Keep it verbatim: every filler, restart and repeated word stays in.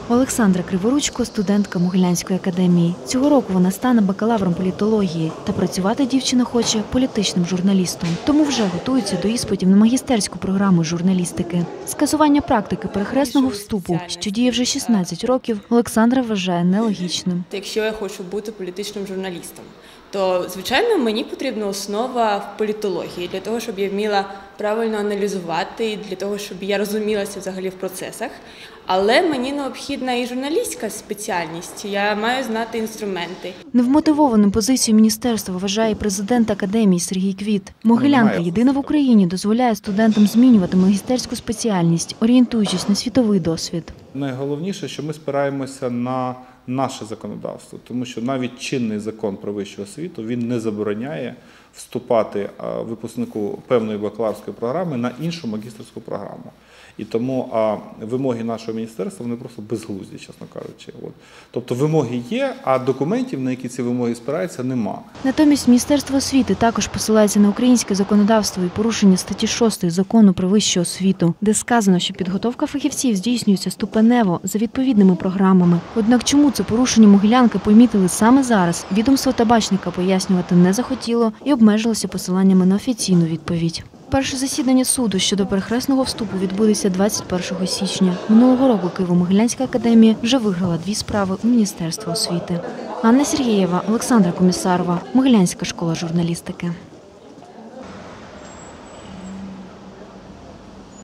Олександра Криворучко – студентка Могилянської академії. Цього року вона стане бакалавром політології. Та працювати дівчина хоче політичним журналістом. Тому вже готується до іспитів на магістерську програму журналістики. Скасування практики перехресного вступу, що діє вже шістнадцять років, Олександра вважає нелогічним. Якщо я хочу бути політичним журналістом, то, звичайно, мені потрібна основа в політології для того, щоб я вміла правильно аналізувати, для того, щоб я розумілася взагалі в процесах. Але мені необхідна і журналістська спеціальність, я маю знати інструменти. Невмотивовану позицію міністерства вважає президент академії Сергій Квіт. Могилянка єдина в Україні дозволяє студентам змінювати магістерську спеціальність, орієнтуючись на світовий досвід. Найголовніше, що ми спираємося на наше законодавство, тому що навіть чинний закон про вищу освіту, він не забороняє вступати випускнику певної бакалаврської програми на іншу магістерську програму. І тому а, вимоги нашого міністерства, вони просто безглузді, чесно кажучи. От. Тобто вимоги є, а документів, на які ці вимоги спираються, нема. Натомість Міністерство освіти також посилається на українське законодавство і порушення статті шостої Закону про вищу освіту, де сказано, що підготовка фахівців здійснюється ступенево за відповідними програмами. Однак чому це порушення могилянки помітили саме зараз, відомство табачника пояснювати не захотіло і обмежилося посиланнями на офіційну відповідь. Перше засідання суду щодо перехресного вступу відбудеться двадцять першого січня. Минулого року Києво-Могилянська академія вже виграла дві справи у Міністерства освіти. Анна Сергієва, Олександра Комісарова, Могилянська школа журналістики.